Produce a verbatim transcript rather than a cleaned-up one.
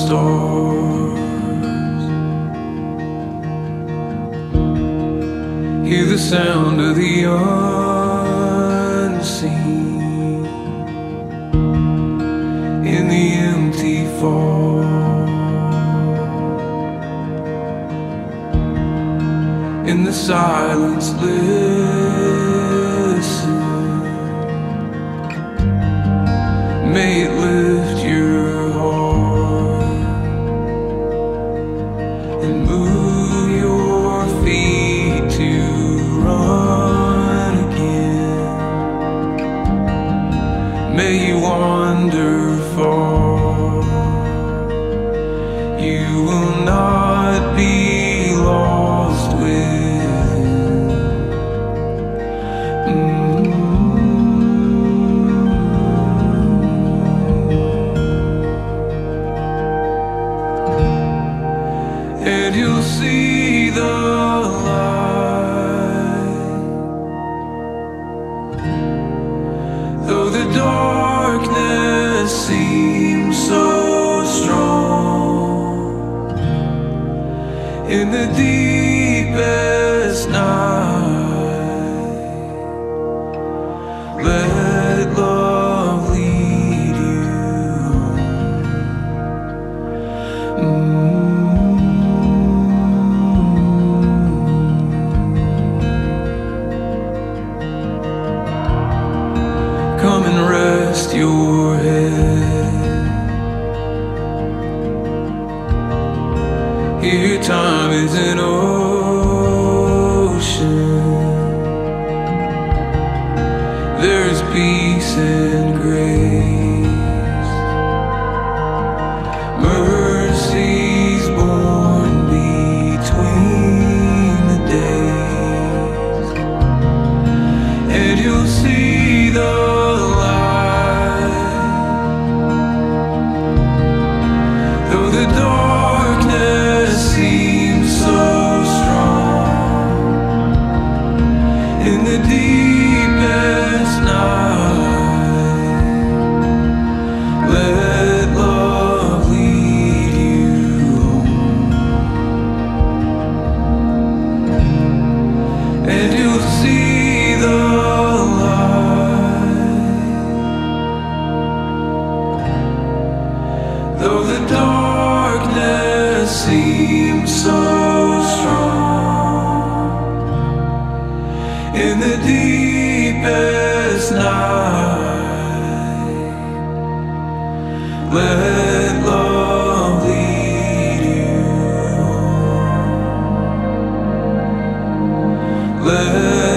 stars. Hear the sound of the unseen in the empty fall. In the silence, listen. May it lift your heart and move your feet to run again. May you wander far. You will not be lost within. Mm-hmm. And you'll see the light, though the darkness seems so strong. In the deepest night, let love lead you home. Mm. Come and rest your head. Here time is an ocean. There's peace and grace. Mercy's born between the days. And you'll see the the darkness seems so strong. In the deepest night, let love lead you home. And you'll see the light, though the darkness seems so strong. In the deepest night, let love lead you home. Let